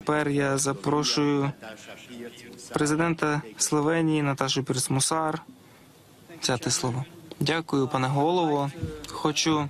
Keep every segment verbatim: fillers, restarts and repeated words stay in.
тепер я запрошую президента Словенії Наташу Пірс-Мусар взяти слово. Дякую, пане голово. Хочу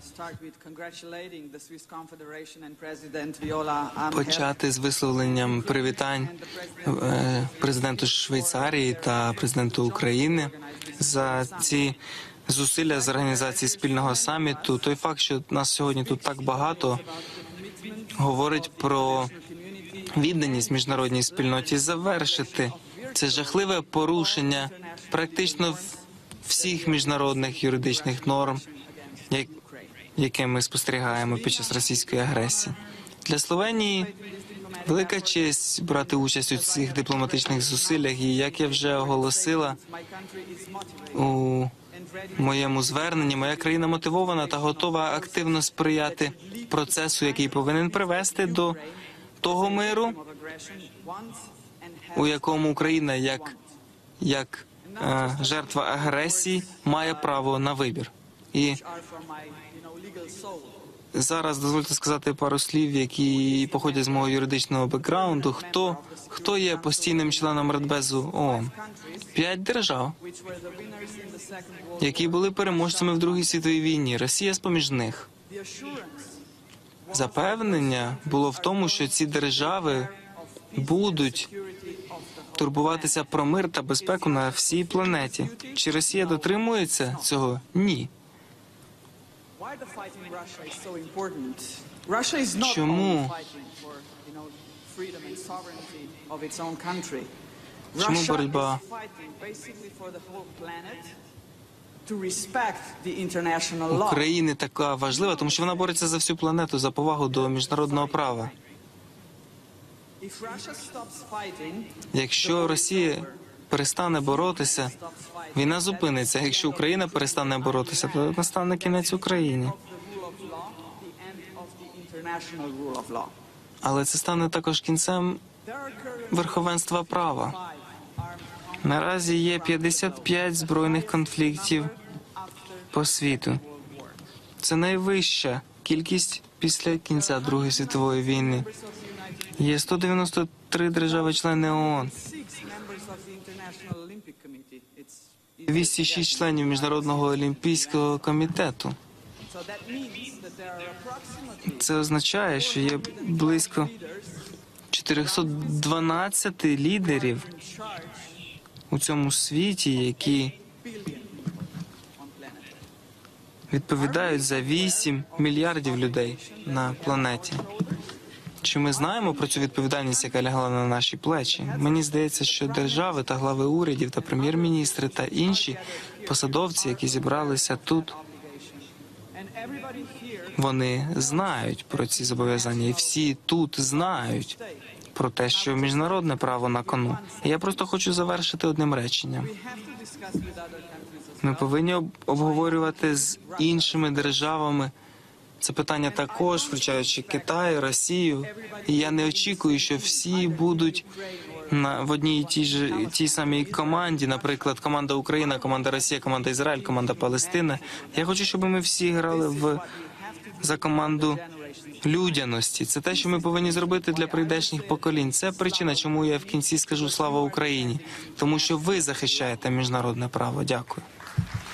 почати з висловленням привітань президенту Швейцарії та президенту України за ці зусилля з організації спільного саміту. Той факт, що нас сьогодні тут так багато, говорить про відданість міжнародній спільноті завершити це жахливе порушення практично всіх міжнародних юридичних норм, яке ми спостерігаємо під час російської агресії. Для Словенії велика честь брати участь у цих дипломатичних зусиллях, і, як я вже оголосила у моєму зверненні, моя країна мотивована та готова активно сприяти процесу, який повинен привести до того миру, у якому Україна, як, як е, жертва агресії, має право на вибір. І зараз дозвольте сказати пару слів, які походять з мого юридичного бекграунду. Хто, хто є постійним членом Радбезу ООН? П'ять держав, які були переможцями в Другій світовій війні. Росія з-поміж них. Запевнення було в тому, що ці держави будуть турбуватися про мир та безпеку на всій планеті. Чи Росія дотримується цього? Ні. Чому? Чому боротьба? України така важлива, тому що вона бореться за всю планету, за повагу до міжнародного права. Якщо Росія перестане боротися, війна зупиниться. Якщо Україна перестане боротися, то настане кінець Україні. Але це стане також кінцем верховенства права. Наразі є п'ятдесят п'ять збройних конфліктів по світу. Це найвища кількість після кінця Другої світової війни. Є сто дев'яносто три держави-члени ООН, двісті шість членів Міжнародного олімпійського комітету. Це означає, що є близько чотириста дванадцять лідерів у цьому світі, які відповідають за вісім мільярдів людей на планеті. Чи ми знаємо про цю відповідальність, яка лягла на наші плечі? Мені здається, що держави та глави урядів та прем'єр-міністри та інші посадовці, які зібралися тут, вони знають про ці зобов'язання, і всі тут знають про те, що міжнародне право на кону. І я просто хочу завершити одним реченням. Ми повинні обговорювати з іншими державами це питання також, включаючи Китай, Росію. І я не очікую, що всі будуть на, в одній і тій, ж, тій самій команді, наприклад, команда Україна, команда Росія, команда Ізраїль, команда Палестина. Я хочу, щоб ми всі грали в, за команду людяності. Це те, що ми повинні зробити для прийдешніх поколінь. Це причина, чому я в кінці скажу «Слава Україні», тому що ви захищаєте міжнародне право. Дякую.